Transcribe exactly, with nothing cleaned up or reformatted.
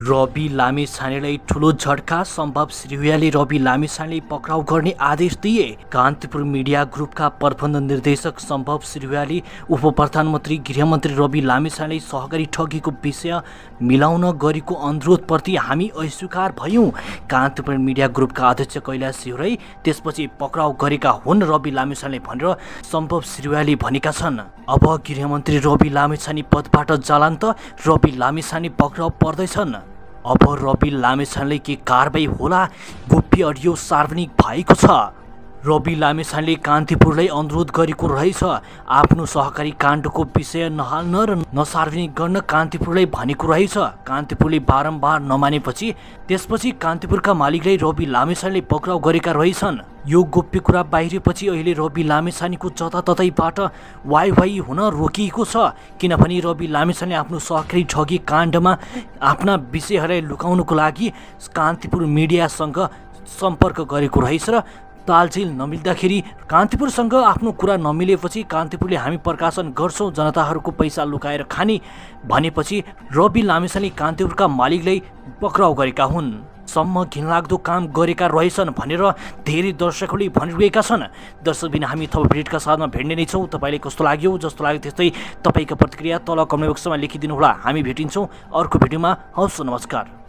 रवि लामिछानेलाई ठुलो झड्का। सम्भव श्रीहुयाले रवि लामिछानेलाई पक्राउ गर्ने आदेश दिए। कान्तिपुर मिडिया ग्रुपका प्रबन्ध निर्देशक सम्भव श्रीहुयाले उप प्रधानमन्त्री गृहमन्त्री रवि लामिछानेलाई सहकारी ठगीको विषय मिलाउन गरेको अनुरोधप्रति हामी अस्वीकार भयौं। कान्तिपुर मिडिया ग्रुपका अध्यक्ष कैलाश सिहुरै त्यसपछि पक्राउ गरेका हुन् रवि लामिछानेले भनेर सम्भव श्रीहुयाले भनेका छन्। अब गृहमन्त्री रवि लामिछाने पदबाट जालान् त रवि लामिछाने पक्राउ पर्दैछन्। अब रवि लामिछानेले के कारबाही होला? गोप्य अडियो सार्वजनिक भएको छ। रवि लामिछानेले कान्तिपुरलाई अनुरोध गरेको रहेछ आफ्नो सहकारी काण्डको विषय नहाल्न र नसार्वजनिक गर्न कान्तिपुरलाई भनेको रहेछ। कान्तिपुरले बारम्बार नमानेपछि त्यसपछि कान्तिपुरका मालिकलाई रवि लामिछानेले पक्राउ गरेका रहेछन्। यो गोप्य कुरा बाहिरेपछि अहिले रवि लामिछानेको जताततैबाट वाइवाई हुन रोकिएको छ, किनभने रवि लामिछानेले आफ्नो सहकारी ठगी काण्डमा आफ्ना विषयहरूलाई लुकाउनको लागि कान्तिपुर मिडियासँग सम्पर्क गरेको रहेछ र तालझिल नमिल्दाखेरि कान्तिपुरसँग आफ्नो कुरा नमिलेपछि कान्तिपुरले हामी प्रकाशन गर्छौं, जनताहरूको पैसा लुकाएर खाने भनेपछि रवि लामिछानेले कान्तिपुरका मालिकलाई पक्राउ गरेका हुन्। सम्म घिनलाग्दो काम गरेका रहेछन् भनेर धेरै दर्शकहरूले भनिरहेका छन्। दर्शकबिन हामी थप अपडेटका साथमा भेट्ने नै छौँ। तपाईँलाई कस्तो लाग्यो जस्तो लाग्यो त्यस्तै तपाईँको प्रतिक्रिया तल कमेन्ट बक्समा लेखिदिनुहोला। हामी भेटिन्छौँ अर्को भिडियोमा। हवस्, नमस्कार।